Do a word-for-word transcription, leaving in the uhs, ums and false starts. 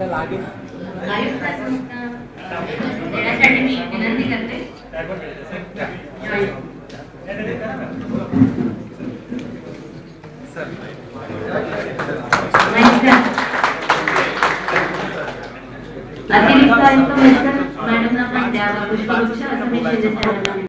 देण्यासाठी मी विनंती करते. अतिरिक्त आयुक्त मॅडमना पण द्यावा पुष्पगुच्छ असं मी